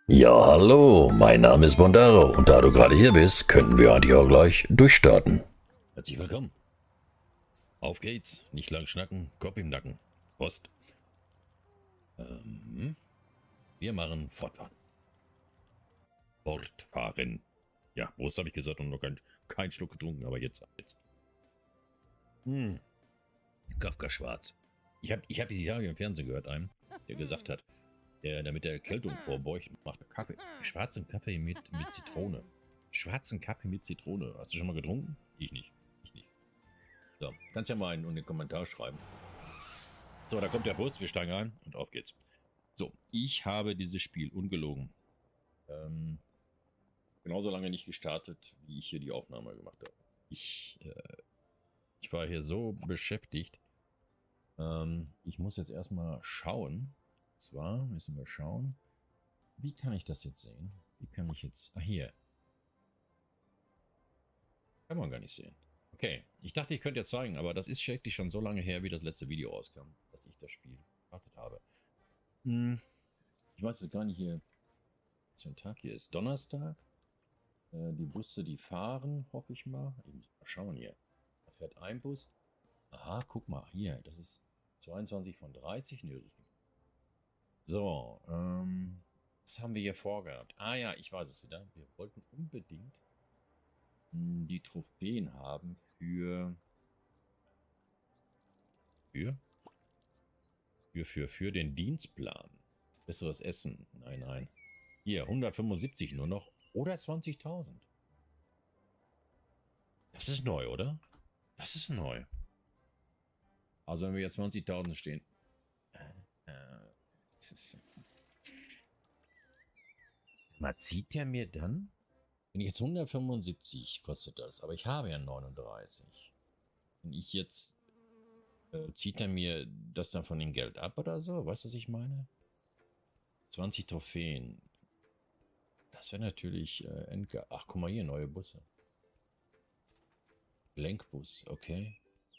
Ja, hallo, mein Name ist Bondaro und da du gerade hier bist, könnten wir eigentlich auch gleich durchstarten. Herzlich willkommen. Auf geht's. Nicht lang schnacken, Kopf im Nacken. Post. Wir machen Fortfahren. Fortfahren. Ja, Prost habe ich gesagt und noch kein Schluck getrunken, aber jetzt. Kafka Schwarz. Ich hab die Tage im Fernsehen gehört, einen, der gesagt hat, der mit der Erkältung vorbeugt, macht Kaffee. Schwarzen Kaffee mit Zitrone. Schwarzen Kaffee mit Zitrone. Hast du schon mal getrunken? Ich nicht. Ich nicht. So, kannst ja mal in den Kommentar schreiben. So, da kommt der Bus, wir steigen ein und auf geht's. So, ich habe dieses Spiel ungelogen genauso lange nicht gestartet, wie ich hier die Aufnahme gemacht habe. Ich war hier so beschäftigt. Ich muss jetzt erstmal schauen. Und zwar müssen wir schauen, wie kann ich das jetzt sehen? Wie kann ich jetzt... Ah, hier. Kann man gar nicht sehen. Okay, ich dachte, ich könnte ja zeigen, aber das ist schrecklich schon so lange her, wie das letzte Video rauskam, dass ich das Spiel gestartet habe. Ich weiß jetzt gar nicht hier, was für ein Tag hier ist. Donnerstag. Die Busse, die fahren, hoffe ich mal. Ich muss mal schauen hier. Da fährt ein Bus. Aha, guck mal, hier, das ist 22 von 30. Nee, das ist nicht. So, was haben wir hier vorgehabt? Ah ja, ich weiß es wieder. Wir wollten unbedingt die Trophäen haben für den Dienstplan. Besseres Essen. Nein, nein. Hier, 175 nur noch. Oder 20.000. Das ist neu, oder? Das ist neu. Also wenn wir jetzt 20.000 stehen. Mal zieht der mir dann? Wenn ich jetzt 175 kostet das, aber ich habe ja 39. Wenn ich jetzt... zieht er mir das dann von dem Geld ab oder so? Weißt du, was ich meine? 20 Trophäen. Das wäre natürlich endgeil. Ach, guck mal hier, neue Busse. Lenkbus, okay.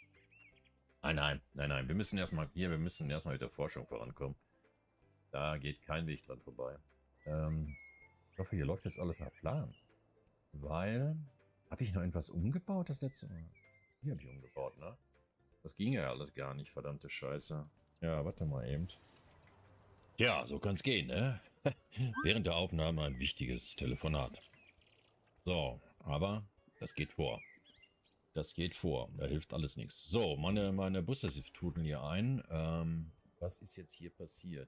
Nein. Wir müssen erstmal mit der Forschung vorankommen. Da geht kein Weg dran vorbei. Ich hoffe, hier läuft jetzt alles nach Plan. Weil, habe ich noch etwas umgebaut das letzte Mal? Hier habe ich umgebaut, ne? Das ging ja alles gar nicht, verdammte Scheiße. Ja, warte mal eben. Ja, so kann's gehen, ne? Während der Aufnahme ein wichtiges Telefonat. So, aber das geht vor. Das geht vor. Da hilft alles nichts. So, meine Busse trudeln hier ein. Was ist jetzt hier passiert?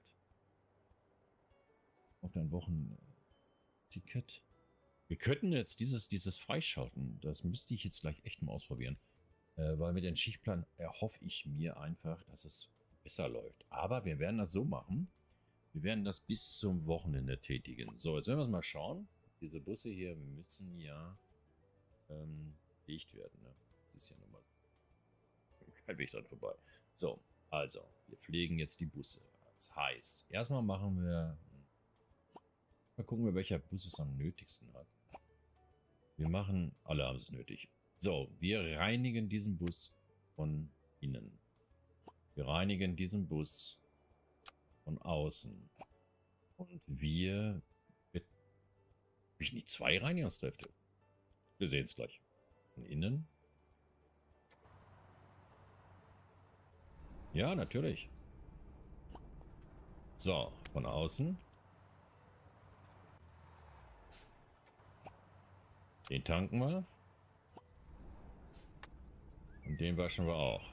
Auf dein Wochenticket. Wir könnten jetzt dieses freischalten. Das müsste ich jetzt gleich echt mal ausprobieren. Weil mit dem Schichtplan erhoffe ich mir einfach, dass es besser läuft. Aber wir werden das so machen. Wir werden das bis zum Wochenende tätigen. So, jetzt werden wir mal schauen. Diese Busse hier müssen ja belegt werden. Ne? Das ist ja nochmal kein Weg dran vorbei. So, also, wir pflegen jetzt die Busse. Das heißt, erstmal machen wir... Mal gucken, welcher Bus es am nötigsten hat. Wir machen... Alle haben es nötig. So, wir reinigen diesen Bus von innen. Wir reinigen diesen Bus von außen. Und wir... Habe ich nicht 2 Reinigungskräfte? Wir sehen es gleich. Von innen. Ja, natürlich. So, von außen. Den tanken wir. Und den waschen wir auch.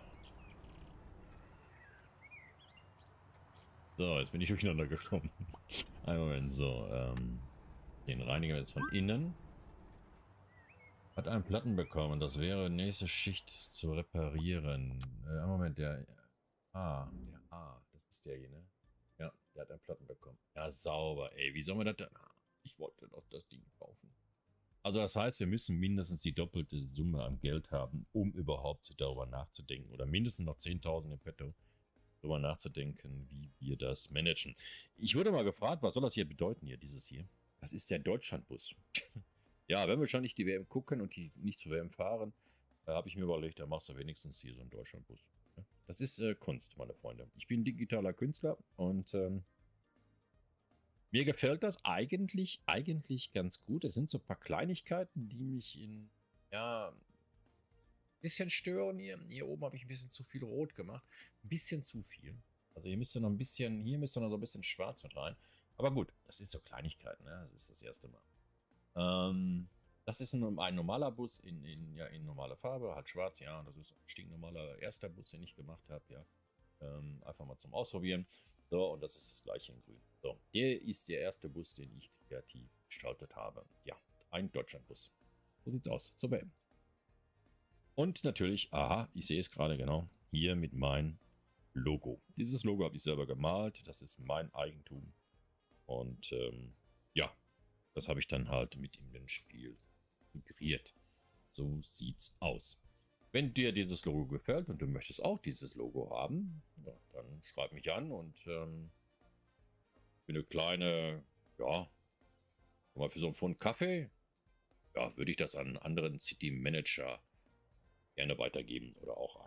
So, jetzt bin ich durcheinander gekommen. Einen Moment, so. Den reinigen wir jetzt von innen. Hat einen Platten bekommen. Das wäre nächste Schicht zu reparieren. Moment, der A. Das ist der hier, ne? Ja, der hat einen Platten bekommen. Ja, sauber, ey. Wie soll man das denn? Ich wollte doch das Ding kaufen. Also das heißt, wir müssen mindestens die doppelte Summe an Geld haben, um überhaupt darüber nachzudenken. Oder mindestens noch 10.000 im Petto, darüber nachzudenken, wie wir das managen. Ich wurde mal gefragt, was soll das hier bedeuten, dieses hier? Das ist der Deutschlandbus. Ja, wenn wir schon nicht die WM gucken und die nicht zur WM fahren, habe ich mir überlegt, da machst du wenigstens hier so einen Deutschlandbus. Das ist Kunst, meine Freunde. Ich bin digitaler Künstler und Mir gefällt das eigentlich ganz gut. Es sind so ein paar Kleinigkeiten, die mich ja, ein bisschen stören hier. Hier oben habe ich ein bisschen zu viel Rot gemacht. Ein bisschen zu viel. Also hier müsste noch so ein bisschen schwarz mit rein. Aber gut, das ist so Kleinigkeiten, ne? Das ist das erste Mal. Das ist ein normaler Bus in normaler Farbe, halt schwarz, ja. Das ist ein stinknormaler erster Bus, den ich gemacht habe, ja. Einfach mal zum Ausprobieren. So, und das ist das gleiche in grün. So, der ist der erste Bus, den ich kreativ gestaltet habe. Ja, ein Deutschlandbus. So sieht's aus. Zu beenden. Und natürlich, aha, ich sehe es gerade genau, hier mit meinem Logo. Dieses Logo habe ich selber gemalt. Das ist mein Eigentum. Und ja, das habe ich dann halt mit in den Spiel integriert. So sieht's aus. Wenn dir dieses Logo gefällt und du möchtest auch dieses Logo haben, ja, dann schreib mich an und für eine kleine, ja, mal für so einen Pfund Kaffee, ja, würde ich das an einen anderen City Manager gerne weitergeben oder auch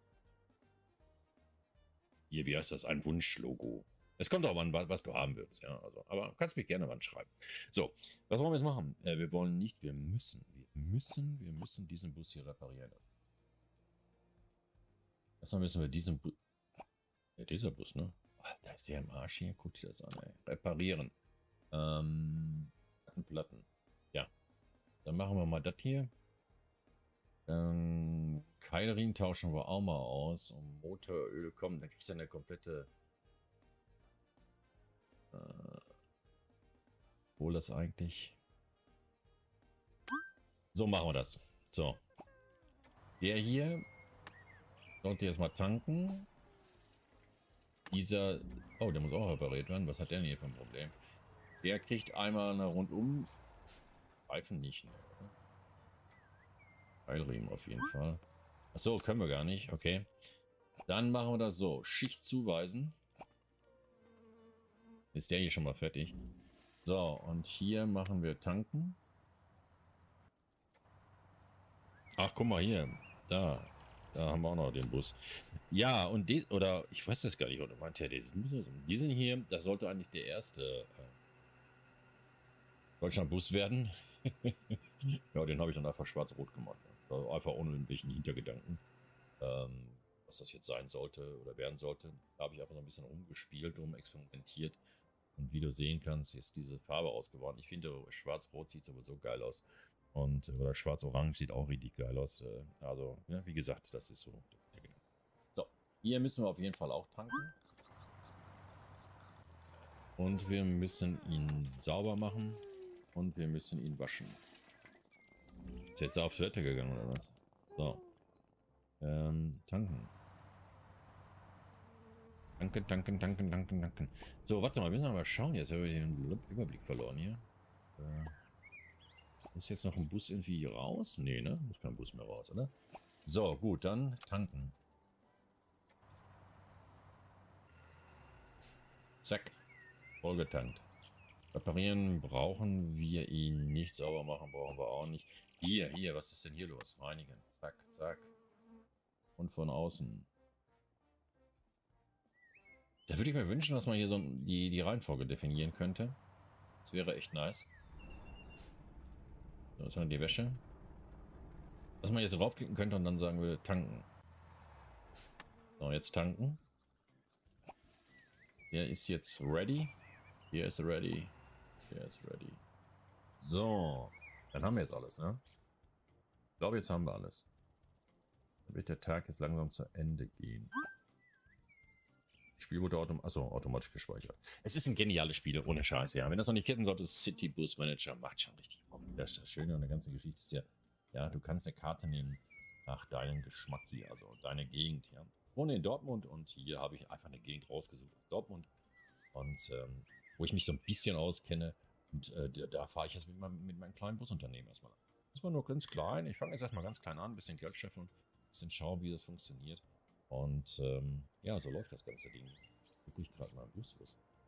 hier, wie heißt das, ein Wunschlogo. Es kommt auch an, was du haben willst, ja, also, aber kannst mich gerne mal schreiben. So, was wollen wir jetzt machen? Wir müssen diesen Bus hier reparieren. Erstmal müssen wir diesen Bus, ja, dieser Bus, ne? Ach, da ist der im Arsch hier, guck dir das an, ey. Reparieren. Platten. Ja, dann machen wir mal das hier. Keilriemen tauschen wir auch mal aus. Und Motoröl kommen, dann kriegst du eine komplette... wohl das eigentlich... So machen wir das. So. Der hier sollte jetzt mal tanken. Dieser... Oh, der muss auch repariert werden. Was hat der denn hier für ein Problem? Der kriegt einmal eine rundum... Reifen nicht, ne? Keilriemen auf jeden Fall. Achso, können wir gar nicht. Okay. Dann machen wir das so. Schicht zuweisen. Ist der hier schon mal fertig. So, und hier machen wir tanken. Ach, guck mal hier. Da haben wir auch noch den Bus. Ja, und oder ich weiß das gar nicht, oder meint der diesen hier, das sollte eigentlich der erste Deutschland-Bus werden. Ja, den habe ich dann einfach schwarz-rot gemacht. Also einfach ohne irgendwelchen Hintergedanken. Was das jetzt sein sollte oder werden sollte. Da habe ich einfach so ein bisschen rumgespielt, experimentiert. Und wie du sehen kannst, ist diese Farbe ausgeworden. Ich finde, schwarz-rot sieht sowieso geil aus. Oder schwarz-orange sieht auch richtig geil aus. Also, ja, wie gesagt, das ist so. So, hier müssen wir auf jeden Fall auch tanken. Und wir müssen ihn sauber machen. Und wir müssen ihn waschen. Ist jetzt aufs Wetter gegangen, oder was? So. Tanken. Danke. So, warte mal, wir müssen mal schauen. Jetzt haben wir den Überblick verloren hier. Muss jetzt noch ein Bus irgendwie raus? Nee, ne? Muss kein Bus mehr raus, oder? So, gut, dann tanken. Zack. Vollgetankt. Reparieren brauchen wir ihn nicht. Sauber machen brauchen wir auch nicht. Hier, was ist denn hier los? Reinigen. Zack. Und von außen. Da würde ich mir wünschen, dass man hier so die Reihenfolge definieren könnte. Das wäre echt nice. So, das haben wir die Wäsche. Dass man jetzt draufklicken könnte und dann sagen würde, tanken. So, jetzt tanken. Der ist jetzt ready. Hier ist ready. Hier ist ready. So, dann haben wir jetzt alles, ne? Ich glaube, jetzt haben wir alles. Dann wird der Tag jetzt langsam zu Ende gehen. Das Spiel wurde automatisch gespeichert. Es ist ein geniales Spiel, ohne Scheiß, ja. Wenn das noch nicht kennen solltet, City Bus Manager macht schon richtig Bock. Das Schöne an der ganzen Geschichte ist ja, du kannst eine Karte nehmen nach deinem Geschmack hier, also deine Gegend, ja. Ich wohne in Dortmund und hier habe ich einfach eine Gegend rausgesucht. Dortmund. Und wo ich mich so ein bisschen auskenne. Und da fahre ich jetzt mit meinem kleinen Busunternehmen erstmal an. Erstmal nur ganz klein. Ich fange jetzt erstmal ganz klein an, ein bisschen Geld scheffeln, ein bisschen schauen, wie das funktioniert. Und ja, so läuft das ganze Ding. Gucke ich gerade mal im Bus.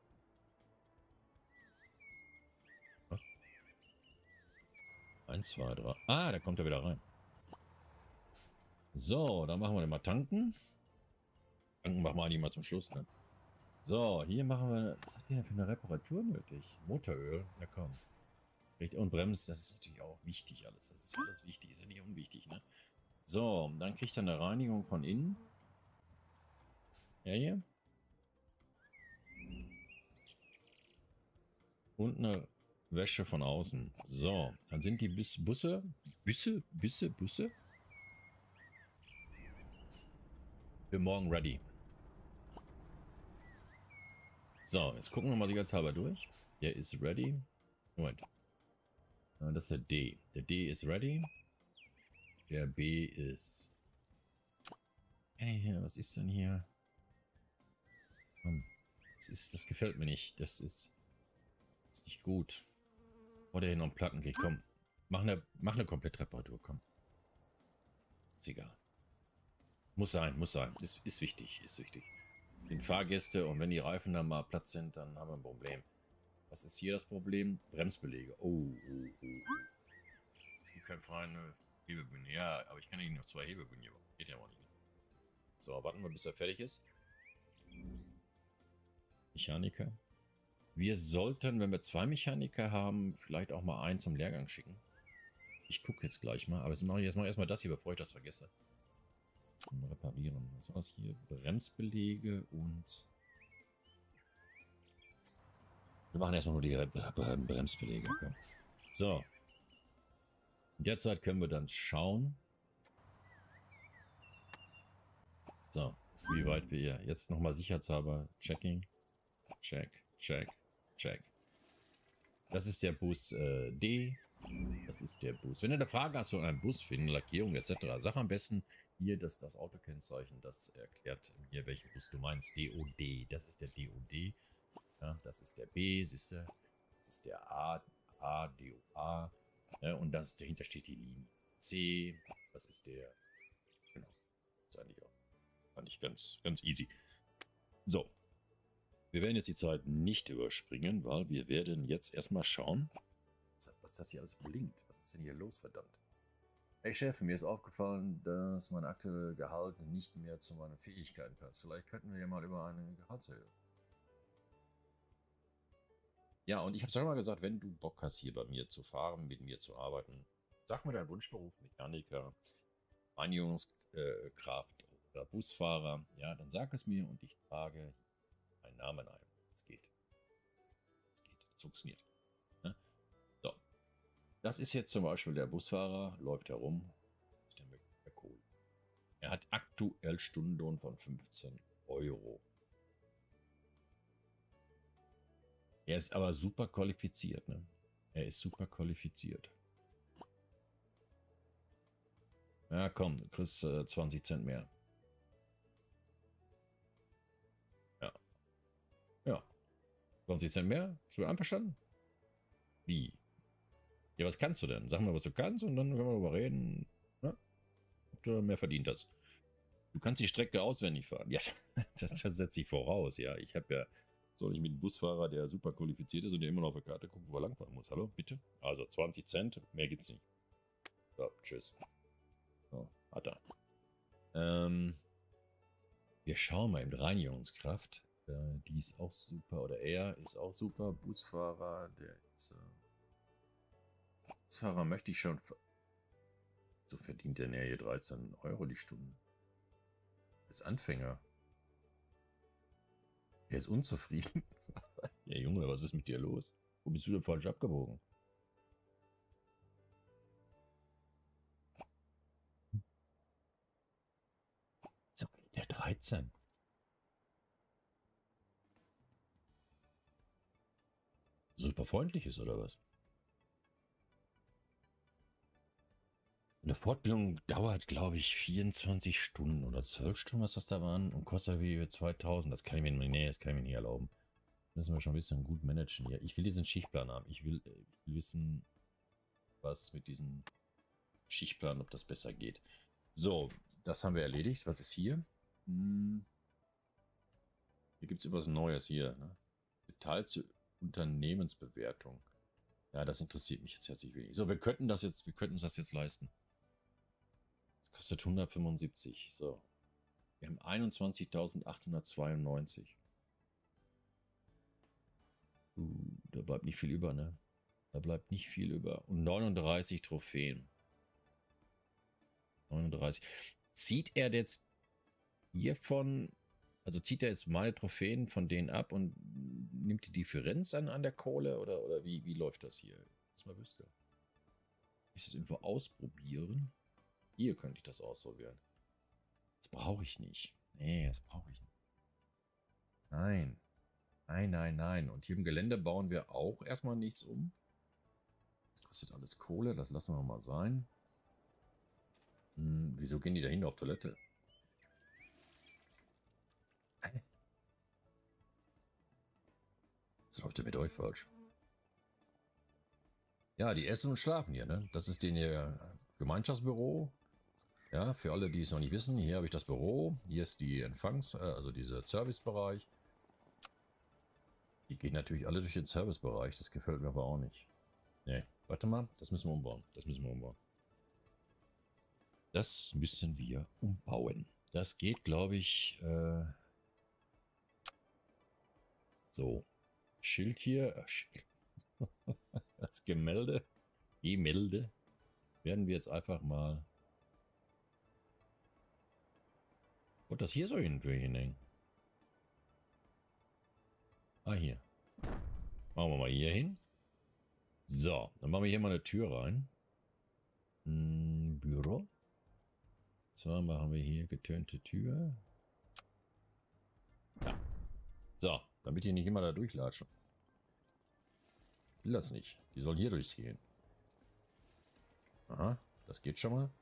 1, 2, 3. Ah, da kommt er wieder rein. So, dann machen wir den mal tanken. Tanken machen wir eigentlich mal zum Schluss, ne? So, hier machen wir... Was hat der denn für eine Reparatur nötig? Motoröl? Ja, komm. Und Bremsen, das ist natürlich auch wichtig alles. Das ist alles wichtig, ist ja nicht unwichtig, ne? So, dann kriegt er eine Reinigung von innen. Ja, hier. Und eine Wäsche von außen. So, dann sind die Busse für morgen ready. So, jetzt gucken wir mal sicherheitshalber durch. Der ist ready. Moment. Das ist der D. Der D ist ready. Der B ist... Hey, hier, was ist denn hier? Das gefällt mir nicht. Das ist nicht gut. Oh, der hier noch einen Platten kriegt. Komm, mach eine Komplettreparatur, komm. Ist egal. Muss sein, muss sein. Ist wichtig, ist wichtig. Die Fahrgäste und wenn die Reifen dann mal platt sind, dann haben wir ein Problem. Was ist hier das Problem? Bremsbeläge. Oh. Es gibt keine freie Hebebühne. Ja, aber ich kann ja nicht noch 2 Hebebühnen hier. Geht ja auch nicht. So, warten wir, bis er fertig ist. Mechaniker. Wir sollten, wenn wir 2 Mechaniker haben, vielleicht auch mal einen zum Lehrgang schicken. Ich gucke jetzt gleich mal, aber jetzt mache ich erstmal das hier, bevor ich das vergesse. Reparieren. Was war das hier? Bremsbeläge und... Wir machen erstmal nur die Bremsbeläge. Okay. So. In der Zeit können wir dann schauen. So, wie weit wir jetzt nochmal sicherheitshalber checking. Check. Das ist der Bus D. Das ist der Bus. Wenn ihr eine Frage hast zu einem Bus, finden, Lackierung etc., sag am besten hier das Autokennzeichen, das erklärt mir, welchen Bus du meinst. DOD. Das ist der DOD. Ja, das ist der B, siehst du? Das ist der A, DOA. Ja, und dahinter steht die Linie C. Das ist der. Genau. Das ist eigentlich auch. Fand ich ganz easy. So. Wir werden jetzt die Zeit nicht überspringen, weil wir werden jetzt erstmal schauen, was das hier alles blinkt. Was ist denn hier los, verdammt? Hey Chef, mir ist aufgefallen, dass mein aktuelles Gehalt nicht mehr zu meinen Fähigkeiten passt. Vielleicht könnten wir ja mal über eine Gehaltserhöhung. Ja, und ich habe es schon mal gesagt, wenn du Bock hast, hier bei mir zu fahren, mit mir zu arbeiten, sag mir deinen Wunschberuf, Mechaniker, Reinigungskraft oder Busfahrer, ja, dann sag es mir und ich trage einen Namen ein. Es geht. Es geht. Es funktioniert. Ja? So. Das ist jetzt zum Beispiel der Busfahrer, läuft herum. Das ist der Kohl. Er hat aktuell Stundenlohn von 15 Euro. Er ist aber super qualifiziert, ne? Er ist super qualifiziert. Ja, komm, du kriegst 20 Cent mehr. Ja. 20 Cent mehr? Bist du einverstanden? Wie? Ja, was kannst du denn? Sag mal, was du kannst und dann können wir darüber reden, ne? Ob du mehr verdient hast. Du kannst die Strecke auswendig fahren. Ja, das setze ich voraus. Ja, ich habe ja... Soll ich mit einem Busfahrer, der super qualifiziert ist und der immer noch auf der Karte guckt, wo er langfahren muss? Hallo, bitte? Also 20 Cent, mehr gibt's nicht. So, tschüss. So, hat er. Wir schauen mal in Reinigungskraft. Die ist auch super, oder er ist auch super. Busfahrer, der ist... Busfahrer möchte ich schon... So verdient der hier 13 Euro die Stunde. Ist Anfänger. Er ist unzufrieden. Ja, Junge, was ist mit dir los? Wo bist du denn falsch abgebogen? So, der 13. Super freundlich ist, oder was? Eine Fortbildung dauert, glaube ich, 24 Stunden oder 12 Stunden, was das da waren, und kostet wie 2000. Das kann ich mir nicht erlauben. Müssen wir schon ein bisschen gut managen hier. Ich will diesen Schichtplan haben. Ich will wissen, was mit diesem Schichtplan, ob das besser geht. So, das haben wir erledigt. Was ist hier? Hier gibt es etwas Neues hier. Ne? Details zur Unternehmensbewertung. Ja, das interessiert mich jetzt herzlich wenig. So, wir könnten uns das jetzt leisten. Das kostet 175. So. Wir haben 21.892. Da bleibt nicht viel über, ne? Da bleibt nicht viel über. Und 39 Trophäen. 39. Zieht er jetzt hiervon, also zieht er jetzt meine Trophäen von denen ab und nimmt die Differenz an der Kohle? Oder wie läuft das hier? Das mal wüsste. Ich das irgendwo ausprobieren? Hier könnte ich das ausprobieren. Das brauche ich nicht. Nee, das brauche ich nicht. Nein. Nein, nein, nein. Und hier im Gelände bauen wir auch erstmal nichts um. Das kostet alles Kohle, das lassen wir mal sein. Wieso gehen die da hin auf Toilette? Was läuft denn mit euch falsch? Ja, die essen und schlafen hier, ne? Das ist ihr Gemeinschaftsbüro. Ja, für alle, die es noch nicht wissen, hier habe ich das Büro. Hier ist die also dieser Servicebereich. Die gehen natürlich alle durch den Servicebereich. Das gefällt mir aber auch nicht. Nee, warte mal, das müssen wir umbauen. Das müssen wir umbauen. Das müssen wir umbauen. Das geht, glaube ich, so. Schild hier. Schild. Das Gemälde. Gemälde. Werden wir jetzt einfach mal. Und das hier soll hinhängen. Ah, hier. Machen wir mal hier hin. So, dann machen wir hier mal eine Tür rein. Büro. Zwar machen wir hier getönte Tür. Ja. So, damit die nicht immer da durchlatschen. Ich will das nicht. Die soll hier durchgehen. Aha, das geht schon mal.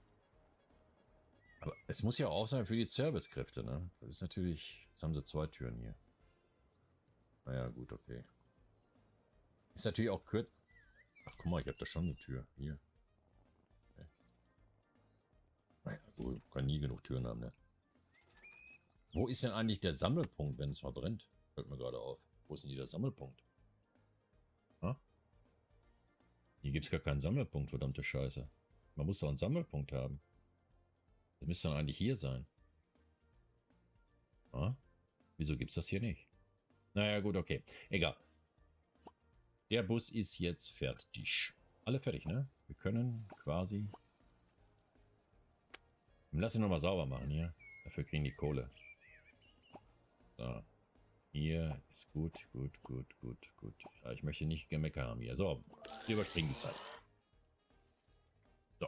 Aber es muss ja auch sein für die Servicekräfte, ne? Das ist natürlich... Jetzt haben sie 2 Türen hier. Naja, gut, okay. Ist natürlich auch kurz... Ach, guck mal, ich habe da schon eine Tür. Hier. Okay. Naja, gut, kann nie genug Türen haben, ne? Wo ist denn eigentlich der Sammelpunkt, wenn es mal brennt? Fällt mir gerade auf. Wo ist denn hier der Sammelpunkt? Ha? Hier gibt es gar keinen Sammelpunkt, verdammte Scheiße. Man muss doch einen Sammelpunkt haben. Der müsste dann eigentlich hier sein. Ha? Wieso gibt es das hier nicht? Naja, gut, okay. Egal. Der Bus ist jetzt fertig. Alle fertig, ne? Wir können quasi... Lass ihn nochmal sauber machen hier. Dafür kriegen die Kohle. So. Hier ist gut, gut, gut, gut, gut. Ja, ich möchte nicht Gemecker haben hier. So, wir überspringen die Zeit. So.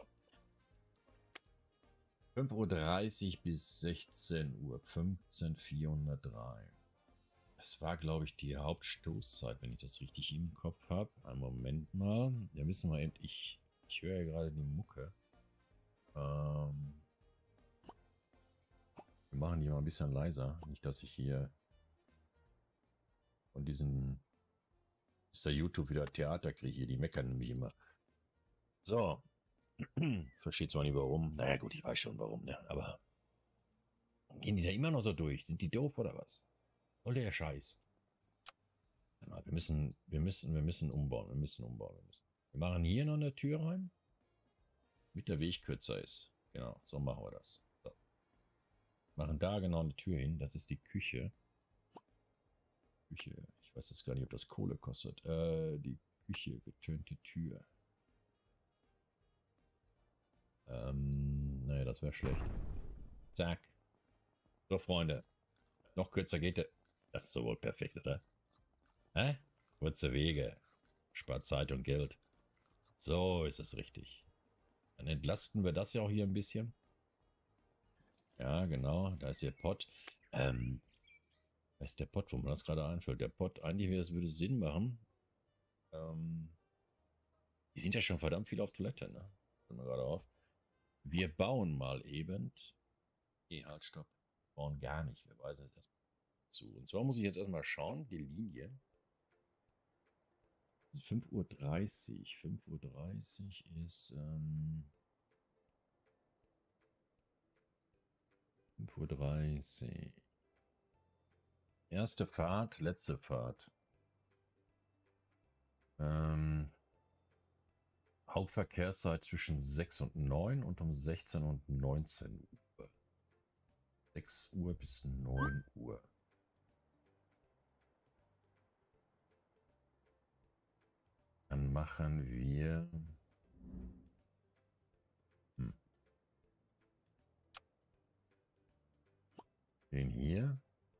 5:30 Uhr bis 16:15 Uhr. 403. Das war, glaube ich, die Hauptstoßzeit, wenn ich das richtig im Kopf habe. Einen Moment mal. Da müssen wir eben... Ich höre ja gerade die Mucke. Wir machen die mal ein bisschen leiser. Nicht, dass ich hier von diesen... Ist der YouTube wieder Theater kriege hier. Die meckern nämlich immer. So. Versteht zwar nicht warum. Naja gut, ich weiß schon warum, ne? Aber gehen die da immer noch so durch? Sind die doof oder was? Soll der Scheiß? Wir müssen umbauen. Wir machen hier noch eine Tür rein. Mit der Weg kürzer ist. Genau, so machen wir das. So. Machen da genau eine Tür hin. Das ist die Küche. Ich weiß jetzt gar nicht, ob das Kohle kostet. Die Küche, getönte Tür. Naja, das wäre schlecht. Zack. So, Freunde. Noch kürzer geht der. Das ist so wohl perfekt, oder? Hä? Kurze Wege. Spart Zeit und Geld. So ist es richtig. Dann entlasten wir das ja auch hier ein bisschen. Ja, genau. Da ist der Pott. Da ist der Pott, wo man das gerade einfällt. Der Pott, eigentlich würde es Sinn machen. Die sind ja schon verdammt viel auf Toilette, ne? Fällt mir gerade auf. Wir bauen mal eben. Nee, halt, stopp. Wir bauen gar nicht. Wir weisen jetzt erstmal zu. Und zwar muss ich jetzt erstmal schauen, die Linie. 5:30 Uhr. 5:30 Uhr ist 5:30 Uhr. Erste Fahrt, letzte Fahrt. Hauptverkehrszeit zwischen 6 und 9 und um 16 und 19 Uhr. 6 Uhr bis 9 Uhr. machen wir... Den hier.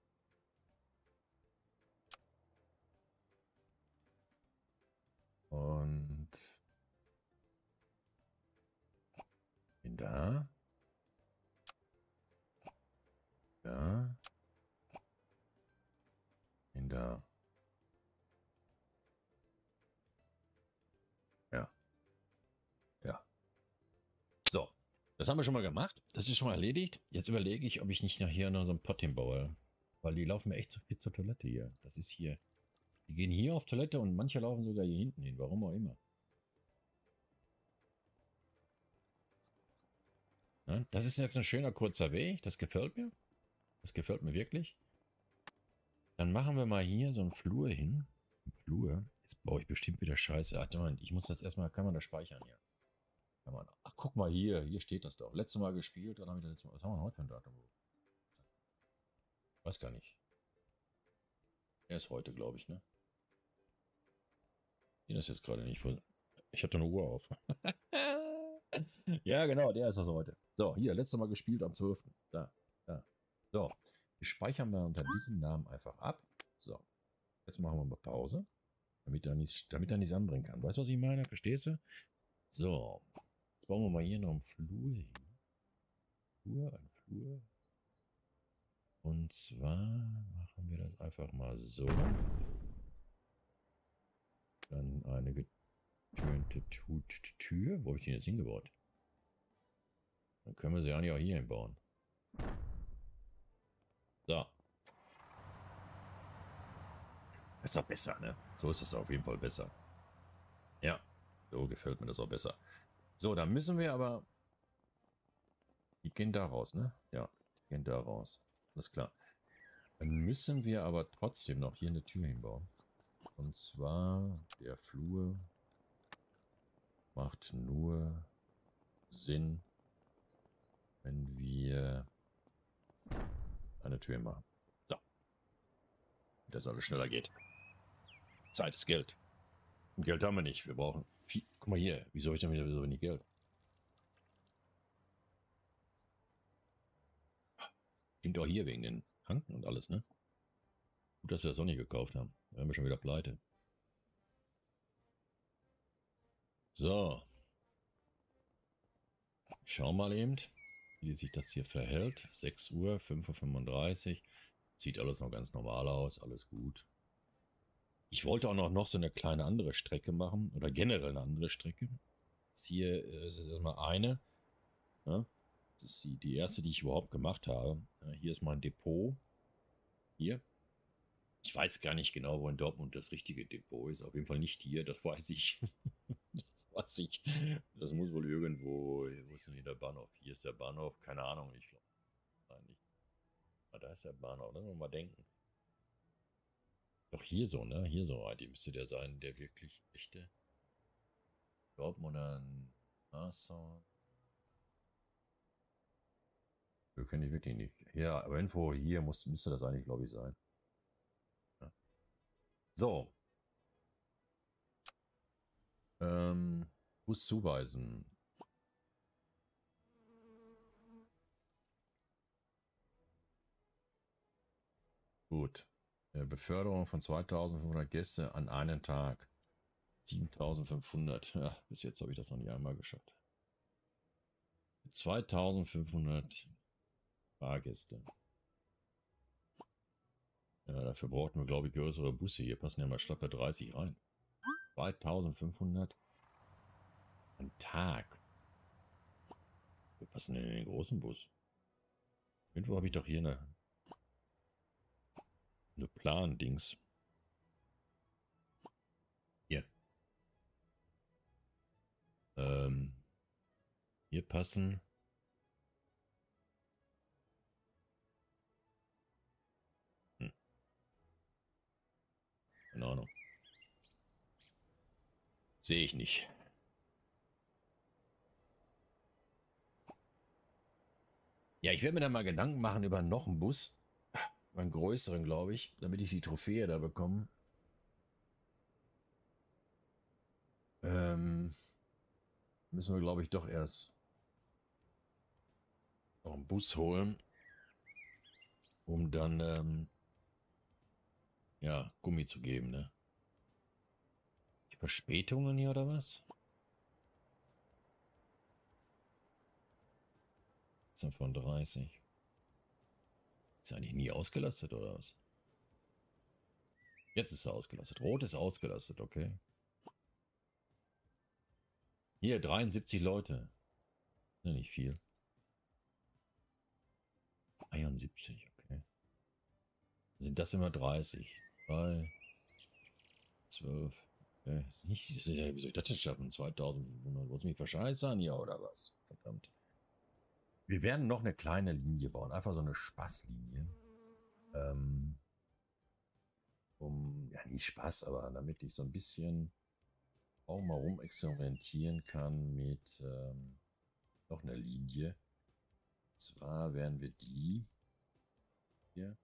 Und den da. Da. Den da. Ja. Ja. So. Das haben wir schon mal gemacht. Das ist schon mal erledigt. Jetzt überlege ich, ob ich nicht nachher noch so einen Pott hinbaue. Weil die laufen mir echt zu viel zur Toilette hier. Das ist hier. Die gehen hier auf Toilette und manche laufen sogar hier hinten hin. Warum auch immer. Ja, das ist jetzt ein schöner kurzer Weg. Das gefällt mir. Das gefällt mir wirklich. Dann machen wir mal hier so einen Flur hin. Flur. Jetzt baue ich bestimmt wieder Scheiße. Ich muss das erstmal, kann man das speichern hier? Kann man, ach, guck mal hier. Hier steht das doch. Letztes Mal gespielt. Dann haben wir das letzte Mal. Was haben wir heute für ein Datum? Weiß gar nicht. Er ist heute, glaube ich, ne? Ich sehe das jetzt gerade nicht. Ich habe da eine Uhr auf. Ja, genau, der ist das heute. So, hier, letztes Mal gespielt am 12. Da, da. So, wir speichern mal unter diesem Namen einfach ab. So, jetzt machen wir mal Pause, damit er nichts anbringen kann. Weißt du, was ich meine? Verstehst du? So, jetzt bauen wir mal hier noch einen Flur hin. Ein Flur. Und zwar machen wir das einfach mal so. Dann eine getönte Tür. Wo habe ich den jetzt hingebaut? Dann können wir sie eigentlich auch hier hinbauen. So. Ist doch besser, ne? So ist es auf jeden Fall besser. Ja, so gefällt mir das auch besser. So, dann müssen wir aber... Die gehen da raus, ne? Ja, die gehen da raus. Alles klar. Dann müssen wir aber trotzdem noch hier eine Tür hinbauen. Und zwar der Flur macht nur Sinn, wenn wir eine Tür machen. So. Dass alles schneller geht. Zeit ist Geld. Und Geld haben wir nicht. Wir brauchen viel. Guck mal hier. Wieso habe ich denn wieder so wenig Geld? Stimmt auch hier wegen den Kranken und alles, ne? Gut, dass wir das auch nicht gekauft haben. Da wären wir schon wieder pleite. So. Ich schau mal eben, wie sich das hier verhält. 6 Uhr, 5:35 Uhr. Sieht alles noch ganz normal aus. Alles gut. Ich wollte auch noch so eine kleine andere Strecke machen. Oder generell eine andere Strecke. Das hier ist erstmal eine. Ja, das ist die erste, die ich überhaupt gemacht habe. Hier ist mein Depot. Hier. Ich weiß gar nicht genau, wo in Dortmund das richtige Depot ist. Auf jeden Fall nicht hier, das weiß ich. Das weiß ich. Das muss wohl irgendwo. Wo ist denn hier der Bahnhof? Hier ist der Bahnhof. Keine Ahnung, ich glaube. Nein, nicht. Ah, da ist der Bahnhof. Lass mal denken. Doch hier so, ne? Hier so. Die müsste der sein, der wirklich echte Dortmunder Nashorn. Wir können die wirklich nicht. Ja, aber irgendwo hier müsste das eigentlich, glaube ich, sein. Ja. So. Bus zuweisen. Gut. Beförderung von 2500 Gäste an einen Tag. 7500. Ja, bis jetzt habe ich das noch nicht einmal geschafft. 2500 Fahrgäste. Ja, dafür brauchten wir, glaube ich, größere Busse. Hier passen ja mal schlappe 30 rein. 2500 am Tag. Wir passen in den großen Bus. Irgendwo habe ich doch hier eine Plan-Dings. Hier. Hier passen. Keine Ahnung. Sehe ich nicht. Ja, ich werde mir da mal Gedanken machen über noch einen Bus. Einen größeren, glaube ich, damit ich die Trophäe da bekomme. müssen wir, glaube ich, doch erst noch einen Bus holen, um dann, ja, Gummi zu geben, ne? Die Verspätungen hier oder was? 30. Ist eigentlich nie ausgelastet oder was? Jetzt ist er ausgelastet. Rot ist ausgelastet, okay. Hier, 73 Leute. Ist ja nicht viel. 73, okay. Sind das immer 30? 3, 12. Okay. Ist nicht, wie soll ich das denn schaffen? 2500. Wollt's mich verscheißern? Ja, oder was? Verdammt. Wir werden noch eine kleine Linie bauen. Einfach so eine Spaßlinie. Ja, nicht Spaß, aber damit ich so ein bisschen auch mal rum experimentieren kann mit noch einer Linie. Und zwar werden wir die hier.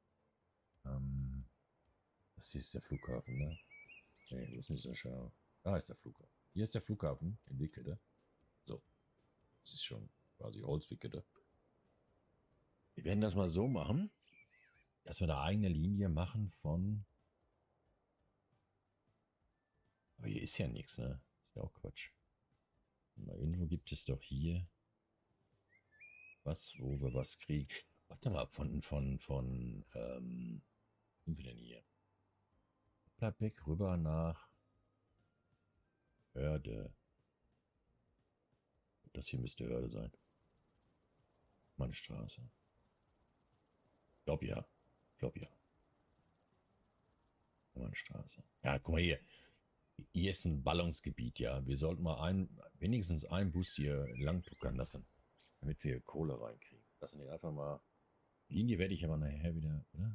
Das hier ist der Flughafen, ne? Nee, wo ist denn dieser Schau? Da ist der Flughafen. Hier ist der Flughafen in Wickede. So. Das ist schon quasi Holzwickede. Wir werden das mal so machen, dass wir eine eigene Linie machen von. Aber hier ist ja nichts, ne? Ist ja auch Quatsch. Mal irgendwo gibt es doch hier was, wo wir was kriegen. Warte mal, sind wir denn hier? Bleib weg, rüber nach Hörde. Das hier müsste Hörde sein. Meine Straße. Glaub ja. Glaub ja. Meine Straße. Ja, guck mal hier. Hier ist ein Ballungsgebiet, ja. Wir sollten mal wenigstens einen Bus hier lang tuckern lassen, damit wir Kohle reinkriegen. Lassen den einfach mal. Linie werde ich aber nachher wieder, oder?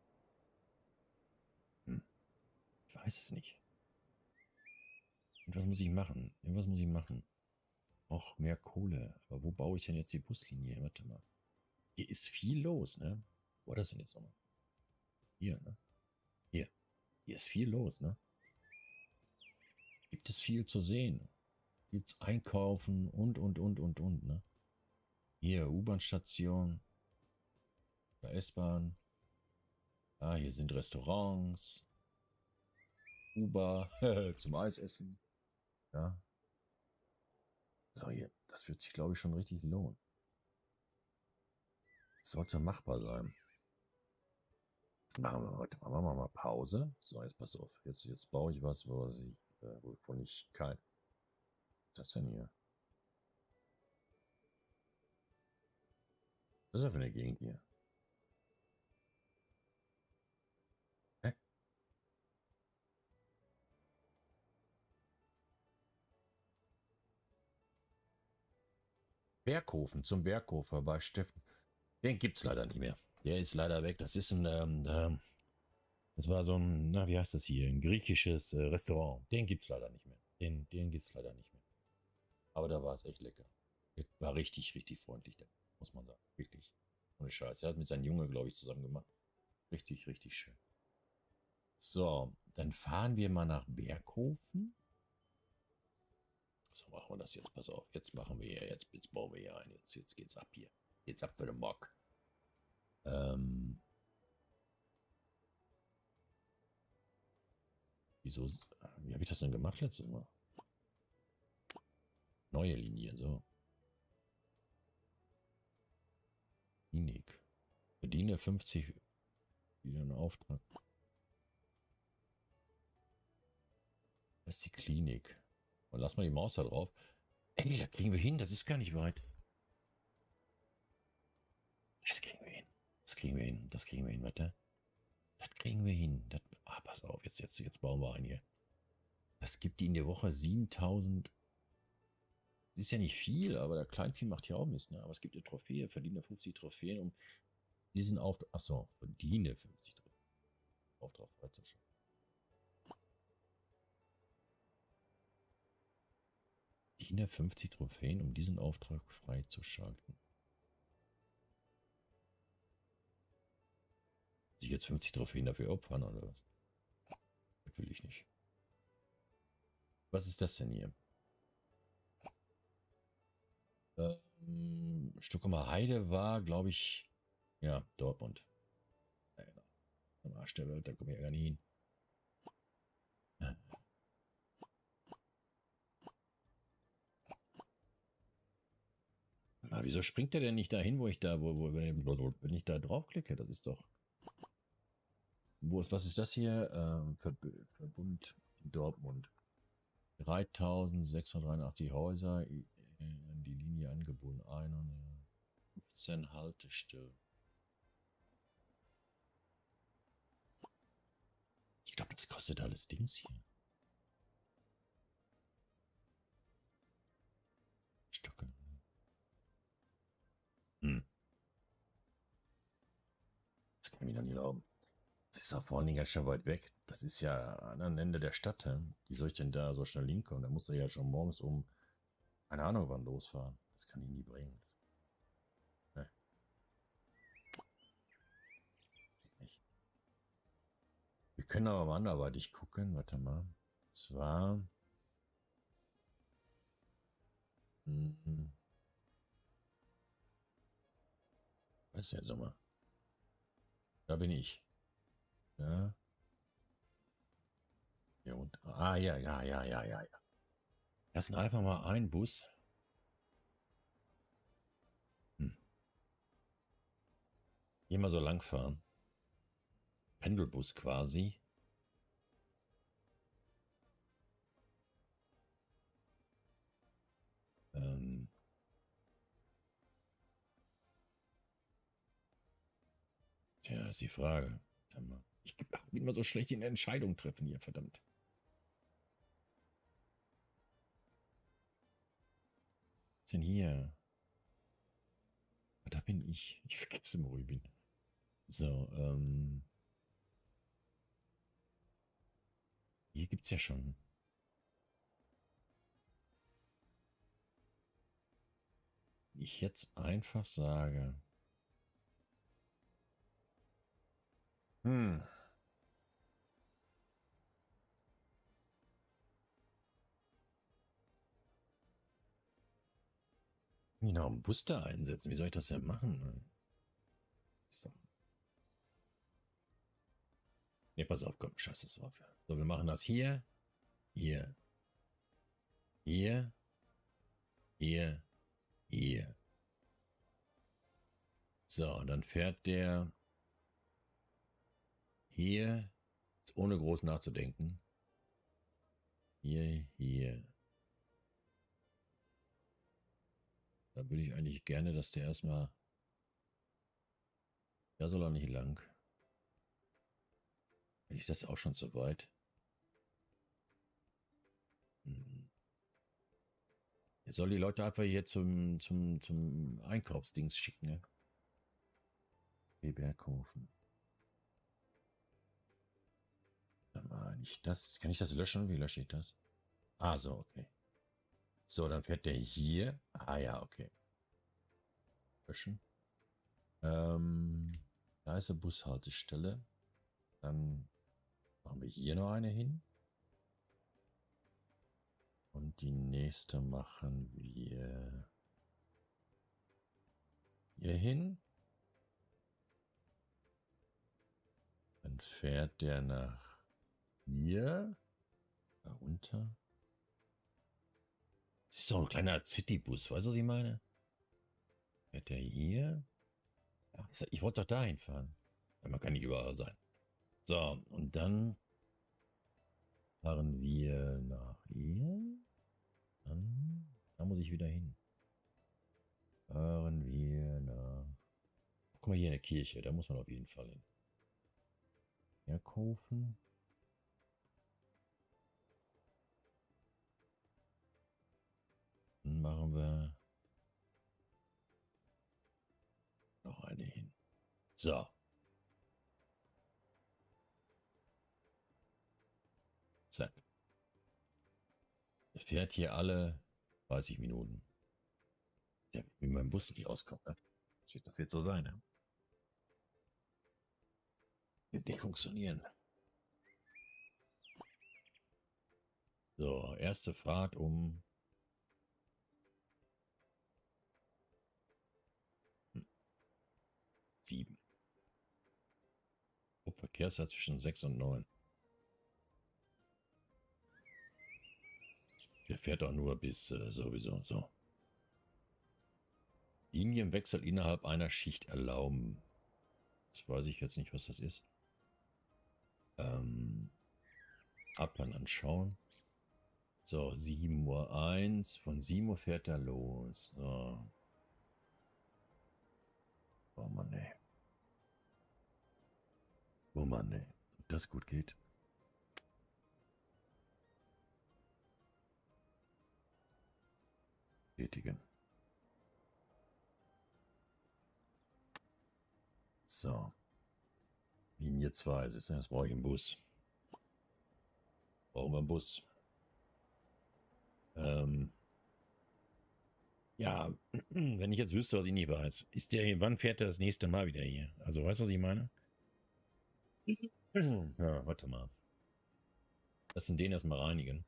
Ich weiß es nicht. Irgendwas muss ich machen. Irgendwas muss ich machen. Och, mehr Kohle. Aber wo baue ich denn jetzt die Buslinie? Warte mal. Hier ist viel los, ne? Wo war das denn jetzt nochmal? Hier, ne? Hier. Hier ist viel los, ne? Gibt es viel zu sehen. Jetzt einkaufen und, ne? Hier, U-Bahn-Station. Da S-Bahn. Ah, hier sind Restaurants. Uber zum Eisessen. Ja. So, hier. Das wird sich, glaube ich, schon richtig lohnen. Das sollte machbar sein. Jetzt machen wir heute machen wir mal Pause. So, jetzt pass auf. Jetzt baue ich was, wovon ich kein. Was ist das denn hier? Was ist das für eine Gegend hier? Hä? Berghofen, zum Berghofer bei Steffen. Den gibt es leider nicht mehr. Der ist leider weg. Das ist das war so ein, na, wie heißt das hier? Ein griechisches Restaurant. Den gibt es leider nicht mehr. Den gibt es leider nicht mehr. Aber da war es echt lecker. War richtig, richtig freundlich, der, muss man sagen. Wirklich. Ohne Scheiß. Er hat mit seinem Junge, glaube ich, zusammen gemacht. Richtig, richtig schön. So, dann fahren wir mal nach Berghofen. So machen wir das jetzt. Pass auf. Jetzt machen wir hier, jetzt bauen wir hier ein. Jetzt geht's ab hier. Jetzt ab für den Mock. Wieso? Wie habe ich das denn gemacht letztes Mal? Neue Linien, so. Klinik. Verdiene 50. Wieder ein Auftrag. Das ist die Klinik. Und lass mal die Maus da drauf. Ey, da kriegen wir hin. Das ist gar nicht weit. Das kriegen wir hin. Das kriegen wir hin. Das kriegen wir hin, warte. Das kriegen wir hin. Pass auf. Jetzt bauen wir ein hier. Das gibt die in der Woche 7000. Das ist ja nicht viel, aber der Kleinvieh macht ja auch Mist, ne? Aber es gibt eine Trophäe. Verdiene 50 Trophäen, um diesen Auftrag. Achso, verdiene 50 Trophäen. Auftrag freizuschalten. Verdiene 50 Trophäen, um diesen Auftrag freizuschalten. Muss ich jetzt 50 Trophäen dafür opfern, oder was? Das will ich nicht. Was ist das denn hier? Stockholmer Heide war, glaube ich, ja, Dortmund. Ja, genau. Am Arsch der Welt, da komme ich ja gar nicht hin. Ah, wieso springt der denn nicht dahin, wo ich da, wenn ich da draufklicke? Das ist doch. Was ist das hier? Verbund in Dortmund. 3683 Häuser, an die Linie angebunden. 115 Haltestellen. Ich glaube, das kostet alles Dings hier. Stücke. Das kann ich mir doch nicht glauben. Das ist doch vor allen Dingen ganz schön weit weg. Das ist ja am anderen Ende der Stadt. Hä? Wie soll ich denn da so schnell hinkommen? Da musst du ja schon morgens um, keine Ahnung wann losfahren. Das kann ich nie bringen. Ne, nicht. Wir können aber mal anderweitig gucken. Warte mal. Und zwar. Was ist der Sommer? Da bin ich. Ja. Hier und. Ah, ja. Lassen einfach mal einen Bus. Hier mal so lang fahren. Pendelbus quasi. Tja, ist die Frage. Ich bin immer so schlecht in der Entscheidung treffen hier, verdammt. Was ist denn hier? Ah, da bin ich. Ich vergesse, wo ich bin. So, hier gibt's ja schon. Ich jetzt einfach sage. Genau, einen Bus da einsetzen. Wie soll ich das denn machen? So. Ne, pass auf, komm, scheiß es drauf. So, wir machen das hier, hier, hier, hier, hier. So, und dann fährt der hier, ohne groß nachzudenken. Hier. Da würde ich eigentlich gerne, dass der erstmal. Da soll er nicht lang. Ist das auch schon so weit? Er soll die Leute einfach hier zum Einkaufsdings schicken, ne? Berghofen. Nicht das. Kann ich das löschen? Wie lösche ich das? Ah, so, okay. So, dann fährt der hier. Ah ja, okay. Löschen. Da ist eine Bushaltestelle. Dann machen wir hier noch eine hin. Und die nächste machen wir hier hin. Dann fährt der nach hier. Da runter. Das ist doch ein kleiner Citybus, weißt du, was ich meine? Fährt der hier? Ich wollte doch dahin fahren. Ja, man kann nicht überall sein. So, und dann fahren wir nach hier. Dann, da muss ich wieder hin. Fahren wir nach. Guck mal, hier eine Kirche, da muss man auf jeden Fall hin. Berghofen. Dann machen wir noch eine hin. So. Zack. Er fährt hier alle 30 Minuten. Ja, wie mein Bus nicht auskommt, ne? Das wird so sein, ne? Wird nicht funktionieren. So, erste Fahrt um Verkehrszeit zwischen 6 und 9. Der fährt auch nur bis sowieso. So. Linienwechsel innerhalb einer Schicht erlauben. Das weiß ich jetzt nicht, was das ist. Abplan anschauen. So, 7:01 Uhr. Von 7 Uhr fährt er los. So. Oh Mann, ey. Oh Mann, ey. Ob das gut geht. Tätigen. So. Linie 2. Jetzt brauche ich einen Bus. Brauchen wir einen Bus. Ja, wenn ich jetzt wüsste, was ich nicht weiß. Ist der hier, wann fährt er das nächste Mal wieder hier? Also, weißt du, was ich meine? Ja, warte mal. Lass uns den erstmal reinigen.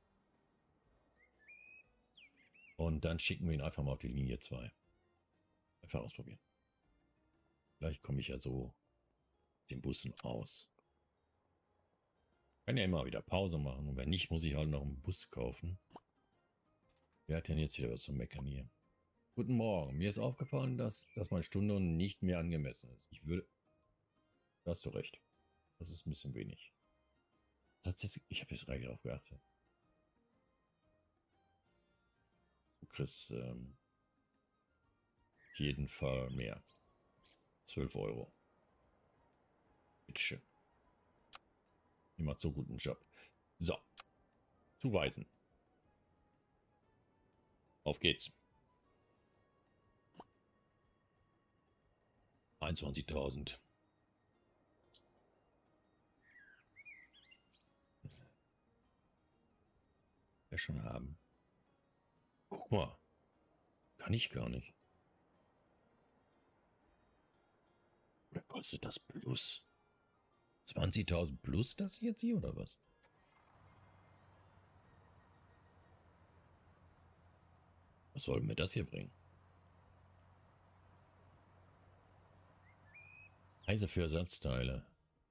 Und dann schicken wir ihn einfach mal auf die Linie 2. Einfach ausprobieren. Vielleicht komme ich ja so den Bussen aus. Kann ja immer wieder Pause machen. Und wenn nicht, muss ich halt noch einen Bus kaufen. Wer hat denn jetzt wieder was zu meckern hier? Guten Morgen. Mir ist aufgefallen, dass meine Stunde nicht mehr angemessen ist. Da hast du recht. Das ist ein bisschen wenig. Ich habe jetzt rein drauf geachtet. Du kriegst auf jeden Fall mehr. 12 Euro. Bitteschön. Ihr macht so guten Job. So. Zuweisen. Auf geht's. 21.000. Ja, schon haben. Guck mal. Kann ich gar nicht. Oder kostet das plus? 20.000 plus das jetzt hier oder was? Was soll mir das hier bringen? Preise für Ersatzteile.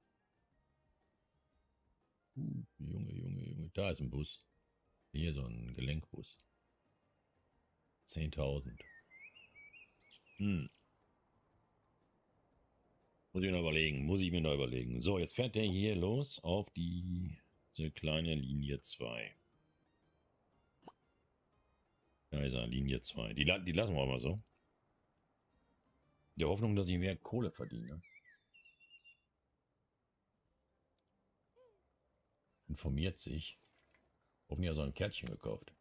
Junge. Da ist ein Bus. Hier so ein Gelenkbus. 10.000. Muss ich mir noch überlegen. So, jetzt fährt der hier los auf diese kleine Linie 2. Da ist er, Linie 2. Die lassen wir mal so. In der Hoffnung, dass ich mehr Kohle verdiene. Informiert sich. Hoffentlich hat so ein Kärtchen gekauft.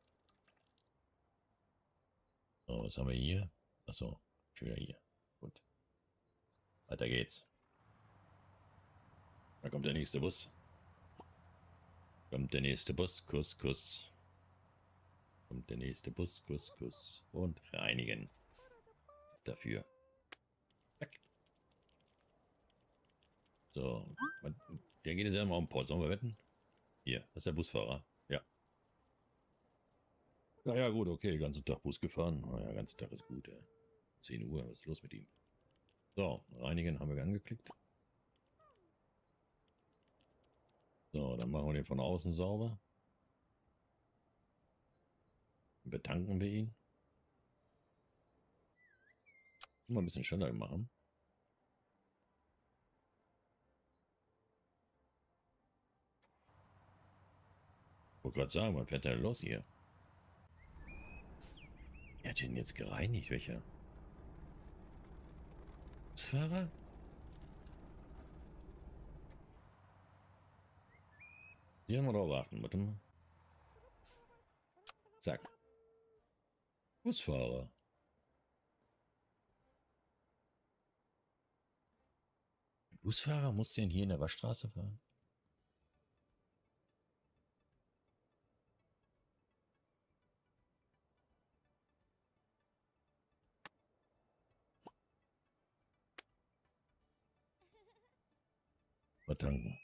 So, was haben wir hier? Achso, schon wieder hier. Gut. Weiter geht's. Da kommt der nächste Bus. Kommt der nächste Bus. Kuss. Kommt der nächste Bus. Kuss. Und reinigen. Dafür. Zack. So. Der geht jetzt ja mal um Port. Sollen wir wetten? Hier, das ist der Busfahrer. Ja. Ja, gut, okay. Ganzen Tag Bus gefahren. Naja, ganzen Tag ist gut. 10 Uhr, was ist los mit ihm? So, reinigen haben wir angeklickt. So, dann machen wir den von außen sauber. Betanken wir ihn. Mal ein bisschen schneller machen. Ich wollte gerade sagen, wann fährt der los hier? Wer hat den jetzt gereinigt? Welcher? Busfahrer? Hier haben wir drauf achten. Warte mal. Zack. Busfahrer. Der Busfahrer muss den hier in der Waschstraße fahren? Vertanken.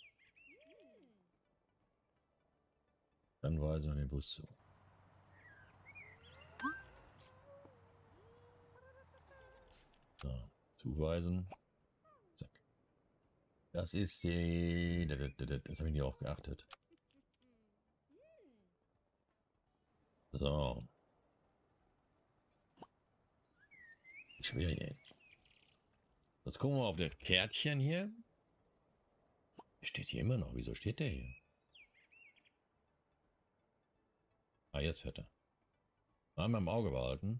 Dann weisen wir den Bus zu. So, zuweisen. Zack. Das ist die... Das habe ich nicht auch geachtet. So. Schwer hier. Jetzt gucken wir mal auf das Kärtchen hier. Steht hier immer noch. Wieso steht der hier? Ah, jetzt fährt er. Einmal im Auge behalten.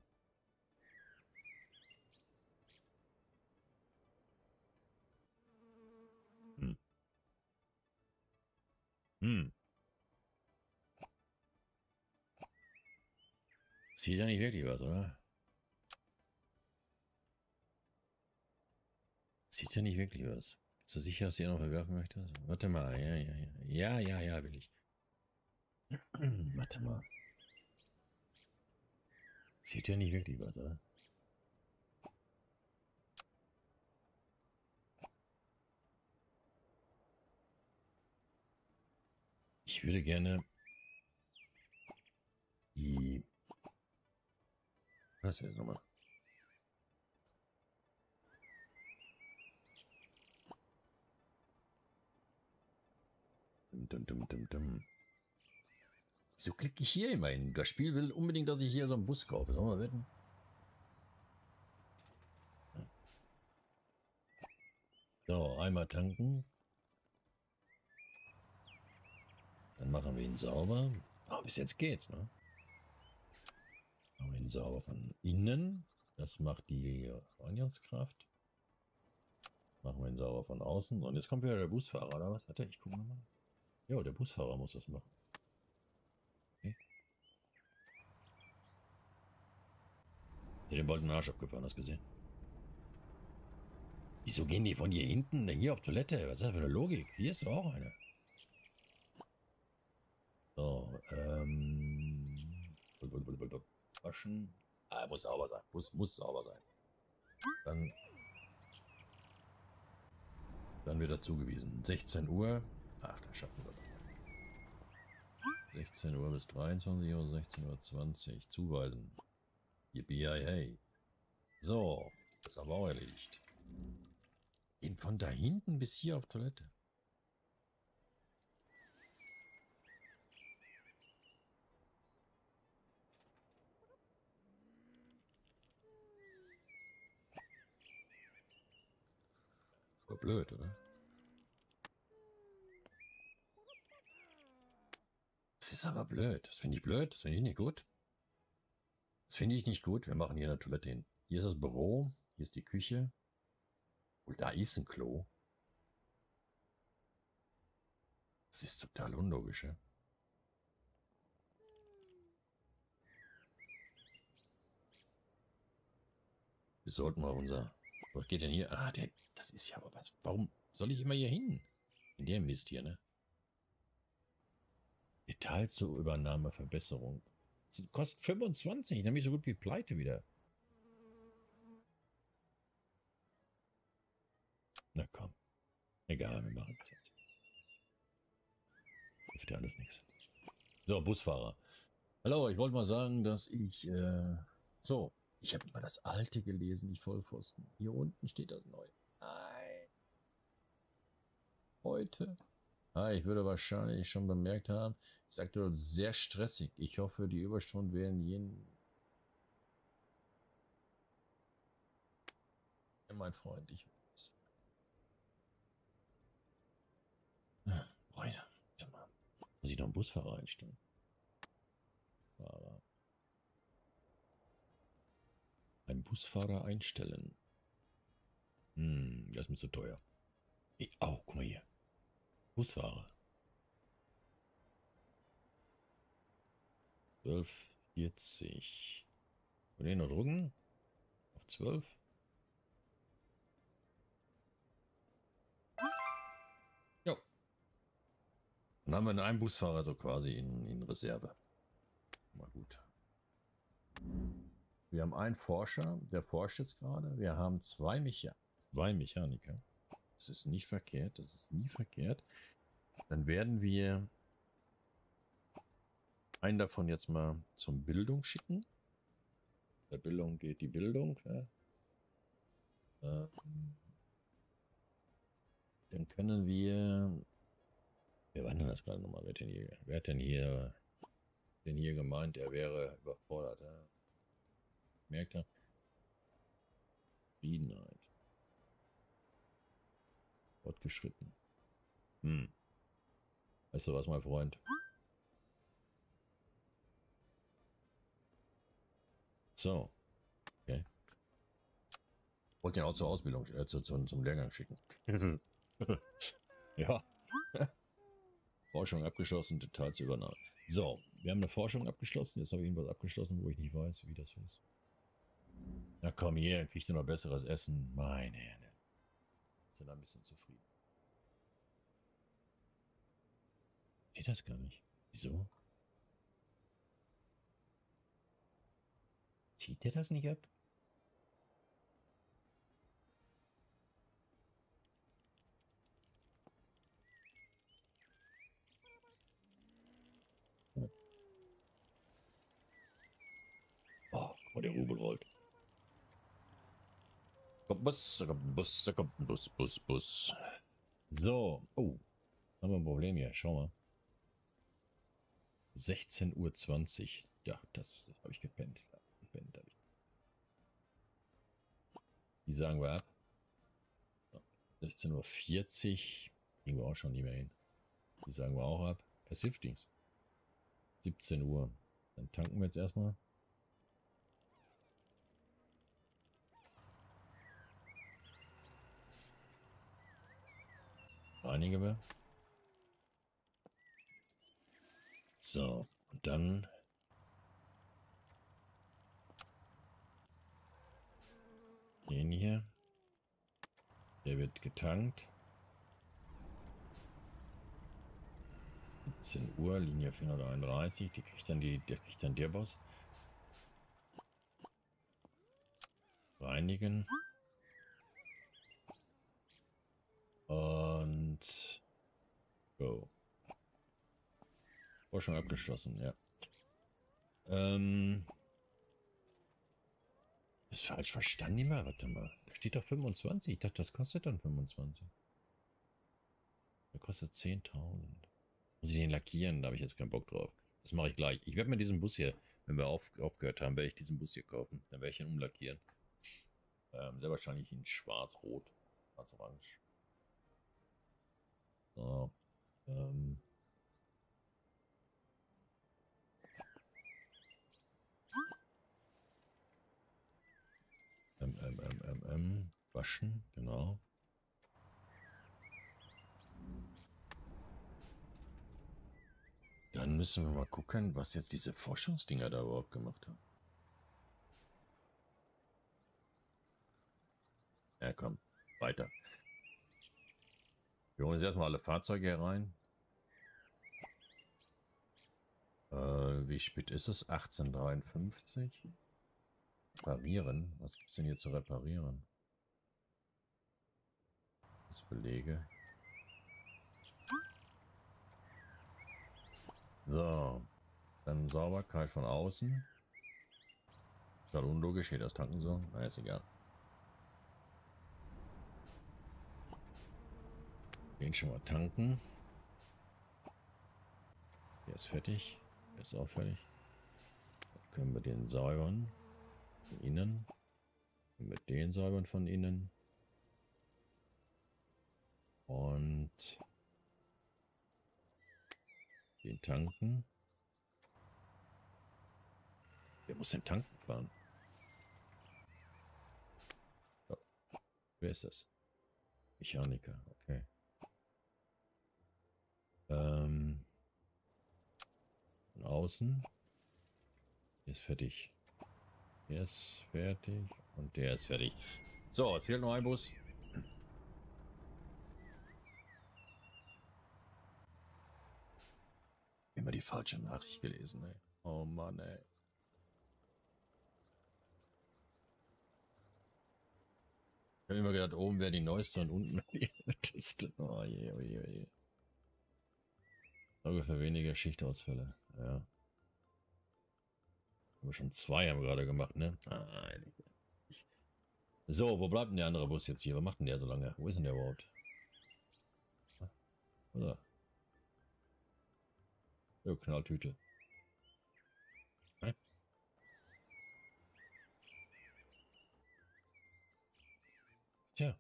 Hm. Hm. Sieht ja nicht wirklich was, oder? Sieht ja nicht wirklich was. Bist du sicher, dass du ihn noch verwerfen möchtest? Warte mal. Ja, ja, ja. Ja, ja, ja, will ich. Warte mal. Sieht ja nicht wirklich was, oder? Ich würde gerne die... Was ist jetzt nochmal? Dum, dum, dum, dum. So klicke ich hier immer hin. Das Spiel will unbedingt, dass ich hier so einen Bus kaufe. Sollen wir wetten? So, einmal tanken. Dann machen wir ihn sauber. Ah, bis jetzt geht's, ne? Machen wir ihn sauber von innen. Das macht die Reinigungskraft. Machen wir ihn sauber von außen. Und jetzt kommt wieder der Busfahrer, oder was? Warte, ich gucke nochmal. Jo, der Busfahrer muss das machen. Okay. Sie den bald den Arsch abgefahren, hast du gesehen? Wieso gehen die von hier hinten hier auf Toilette? Was ist das für eine Logik? Hier ist doch auch eine. So, waschen. Ah, muss sauber sein. Muss sauber sein. Dann wird er zugewiesen. 16 Uhr. Ach, das schaffen wir doch. 16 Uhr bis 23 Uhr, 16:20 Uhr. Zuweisen. Yippie, hey. So, ist aber auch erledigt. Gehen von da hinten bis hier auf Toilette. War blöd, oder? Das ist aber blöd. Das finde ich blöd. Das finde ich nicht gut. Das finde ich nicht gut. Wir machen hier eine Toilette hin. Hier ist das Büro. Hier ist die Küche. Und da ist ein Klo. Das ist total unlogisch, ja? Wir sollten mal unser... Was geht denn hier? Ah, das ist ja aber was. Warum soll ich immer hier hin? In der Mist hier, ne? Detail zur Übernahme, Verbesserung. Das kostet 25, nämlich so gut wie pleite wieder. Na komm. Egal, wir machen das jetzt. Hilft ja alles nichts. So, Busfahrer. Hallo, ich wollte mal sagen, dass ich... So, ich habe mal das alte gelesen, die Vollpfosten. Hier unten steht das neu. Nein. Heute. Ah, ich würde wahrscheinlich schon bemerkt haben, es ist aktuell sehr stressig. Ich hoffe, die Überstunden werden jeden... Ja, mein Freund, ich weiß. Freunde, warte mal. Muss ich noch einen Busfahrer einstellen? Fahrer. Einen Busfahrer einstellen. Das ist mir zu teuer. Oh, guck mal hier. Busfahrer. 12,40. Wollen wir den noch drucken? Auf 12? Jo. Dann haben wir einen Busfahrer so quasi in Reserve. Mal gut. Wir haben einen Forscher, der forscht jetzt gerade. Wir haben zwei Mechaniker. Das ist nicht verkehrt, das ist nie verkehrt. Dann werden wir einen davon jetzt mal zum Bildung schicken. Der Bildung geht die Bildung. Ja. dann können wir... Wer war denn das gerade nochmal? Wer hat denn hier gemeint, er wäre überfordert? Ja? Merkt er? Zufriedenheit. Fortgeschritten. Weißt du was, mein Freund? So. Okay. Wollte ihn auch zur Ausbildung, zum Lehrgang schicken. Ja. Forschung abgeschlossen, Detailsübernahme. So, wir haben eine Forschung abgeschlossen. Jetzt habe ich irgendwas abgeschlossen, wo ich nicht weiß, wie das ist. Na komm hier, kriegst du noch besseres Essen. Meine Herren. Sind ein bisschen zufrieden. Geht das gar nicht. Wieso? Zieht der das nicht ab? Oh, guck mal, der Rubel rollt. Kommt Bus, da kommt ein Bus, da kommt ein Bus, Bus, Bus. So, oh, haben wir ein Problem hier, schau mal. 16:20 Uhr. Ja, das habe ich gepennt. Gepennt habe ich. Die sagen wir ab. So, 16:40 Uhr. Kriegen wir auch schon nicht mehr hin. Die sagen wir auch ab. Es hilft nichts. 17 Uhr. Dann tanken wir jetzt erstmal. Reinigen wir. So, und dann den hier. Der wird getankt. 17 Uhr, Linie 431. Der kriegt dann der Boss. Reinigen. Und go. Forschung abgeschlossen, ja. Ist falsch verstanden immer. Warte mal. Da steht doch 25. Ich dachte, das kostet dann 25. Der kostet 10.000. Muss ich den lackieren? Da habe ich jetzt keinen Bock drauf. Das mache ich gleich. Ich werde mir diesen Bus hier, wenn wir aufgehört haben, werde ich diesen Bus hier kaufen. Dann werde ich ihn umlackieren. Sehr wahrscheinlich in schwarz-rot. Schwarz-orange. So. Waschen, genau. Dann müssen wir mal gucken, was jetzt diese Forschungsdinger da überhaupt gemacht haben. Ja, komm, weiter. Wir holen uns erstmal alle Fahrzeuge hier rein. Wie spät ist es? 18:53. Reparieren. Was gibt es denn hier zu reparieren? Das Belege. So. Dann Sauberkeit von außen. Total unlogisch, hier das tanken soll. Na, ist egal. Den schon mal tanken. Der ist fertig. Der ist auch fertig. Dann können wir den säubern. Von innen. Mit den säubern von innen. Und den tanken. Wer muss den tanken fahren? So. Wer ist das? Mechaniker, okay. Von außen. Der ist fertig. Der ist fertig. Und der ist fertig. So, jetzt fehlt noch ein Bus. Immer die falsche Nachricht gelesen, ey. Oh Mann, ey. Ich habe immer gedacht, oben wäre die neueste und unten die älteste. Oh je, oh je, oh je. Sorge für weniger Schichtausfälle. Ja. Haben wir schon 2 haben wir gerade gemacht, ne? So, wo bleibt denn der andere Bus jetzt hier? Was macht denn der so lange? Wo ist denn der überhaupt? Oder? Ja, Knalltüte. Hä? Tja.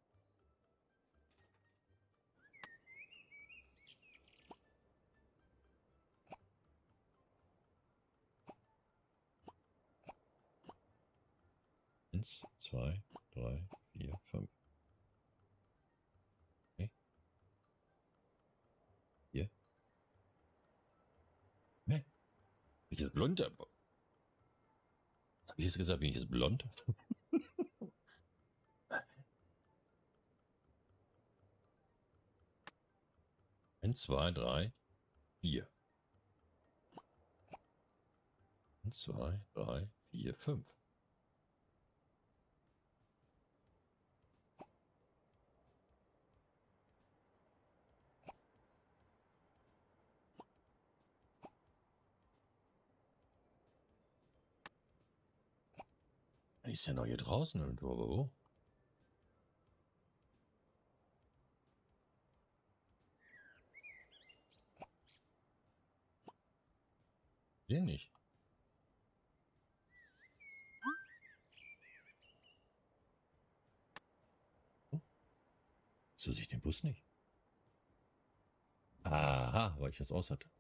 Eins, zwei, drei, vier, fünf. Okay. Hier. Ne? Bin ich jetzt blond? Was habe ich jetzt gesagt? Bin ich jetzt blond? 1, 2, 3, 4. 1, 2, 3, 4, 5. Ist ja noch hier draußen irgendwo, aber wo? Den nicht. Oh, wieso sehe ich den Bus nicht? Aha, weil ich das aus hatte.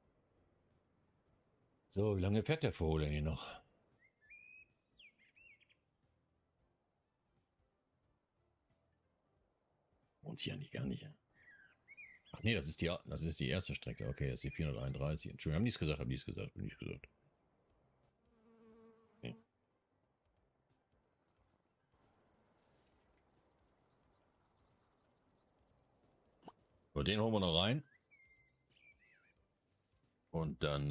So, wie lange fährt der Vogel denn hier noch? Wohnt sie eigentlich gar nicht, ja? Ach nee, das ist die erste Strecke. Okay, das ist die 431. Entschuldigung, haben die es gesagt? Haben die es gesagt? Haben die es gesagt? Okay. So, den holen wir noch rein. Und dann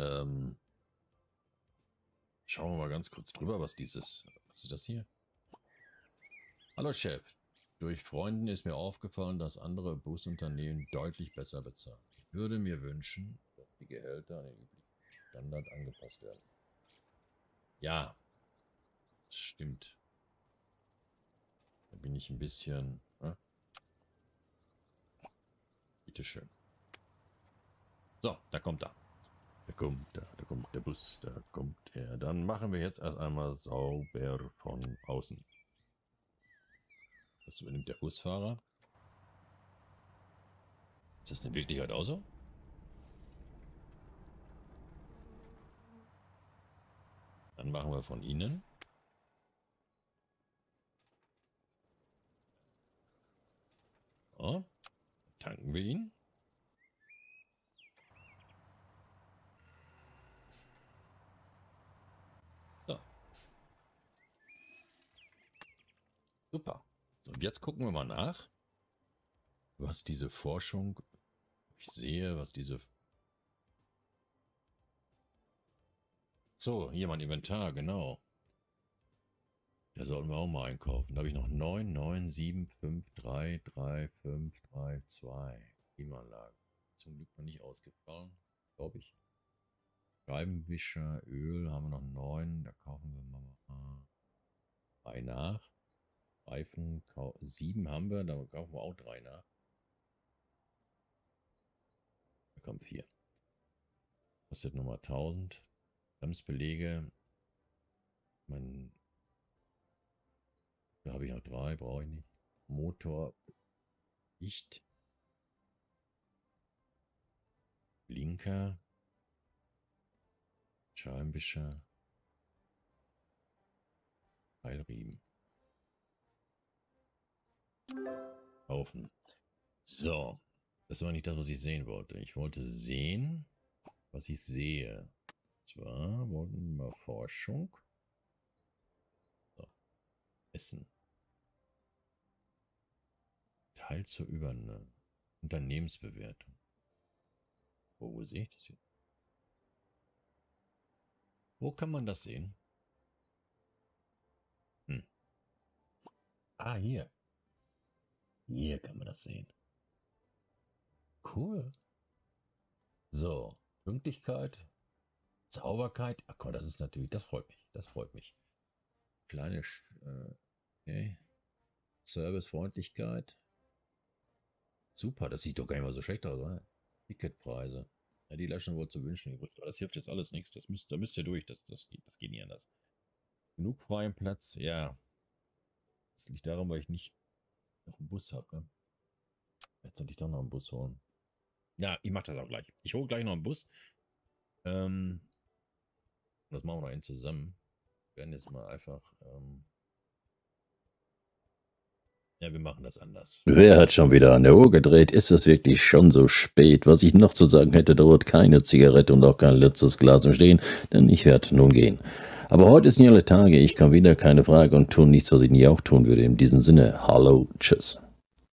schauen wir mal ganz kurz drüber, was ist das hier? Hallo Chef, durch Freunden ist mir aufgefallen, dass andere Busunternehmen deutlich besser bezahlen. Ich würde mir wünschen, dass die Gehälter an den üblichen Standard angepasst werden. Ja, das stimmt. Da bin ich ein bisschen... Bitteschön. So, da kommt er. Da kommt der Bus, da kommt er. Dann machen wir jetzt erst einmal sauber von außen. Das übernimmt der Busfahrer. Ist das in Wirklichkeit auch so? Dann machen wir von innen. So, tanken wir ihn. So. Super. So, und jetzt gucken wir mal nach, was diese Forschung, ich sehe, was diese... So, hier mein Inventar, genau. Da sollten wir auch mal einkaufen. Da habe ich noch 9, 9, 7, 5, 3, 3, 5, 3, 2. Klimaanlage. Zum Glück noch nicht ausgefallen, glaube ich. Scheibenwischer, Öl haben wir noch 9. Da kaufen wir mal 3 nach. Reifen, 7 haben wir, da kaufen wir auch 3 nach. Da kommen 4. Kostet nochmal 1000. Bremsbeläge. Da habe ich noch 3, brauche ich nicht. Motor, Licht. Blinker. Scheibenwischer. Keilriemen. Kaufen. So. Das war nicht das, was ich sehen wollte. Ich wollte sehen, was ich sehe. Und zwar wollten wir Forschung. So. Essen. Teil zur Übernahme. Unternehmensbewertung. Wo sehe ich das hier? Wo kann man das sehen? Ah, hier. Hier kann man das sehen. Cool. So, Pünktlichkeit, Sauberkeit. Ach komm, das ist natürlich, das freut mich. Das freut mich. Kleine, okay. Servicefreundlichkeit. Super, das sieht doch gar nicht mal so schlecht aus, oder? Ticketpreise. Ja, die lassen wohl zu wünschen übrig. Aber das hilft jetzt alles nichts. Da müsst ihr durch. Das geht nicht anders. Genug freien Platz, ja. Das liegt daran, weil ich nicht noch einen Bus habe, ne? Jetzt sollte ich doch noch einen Bus holen. Ja, ich mache das auch gleich. Ich hole gleich noch einen Bus. Das machen wir noch einen zusammen. Wir werden jetzt mal einfach. Ja, wir machen das anders. Wer hat schon wieder an der Uhr gedreht? Ist es wirklich schon so spät? Was ich noch zu sagen hätte, dauert keine Zigarette und auch kein letztes Glas im Stehen, denn ich werde nun gehen. Aber heute ist nicht alle Tage, ich kann wieder, keine Frage, und tun nichts, was ich nie auch tun würde. In diesem Sinne, hallo, tschüss.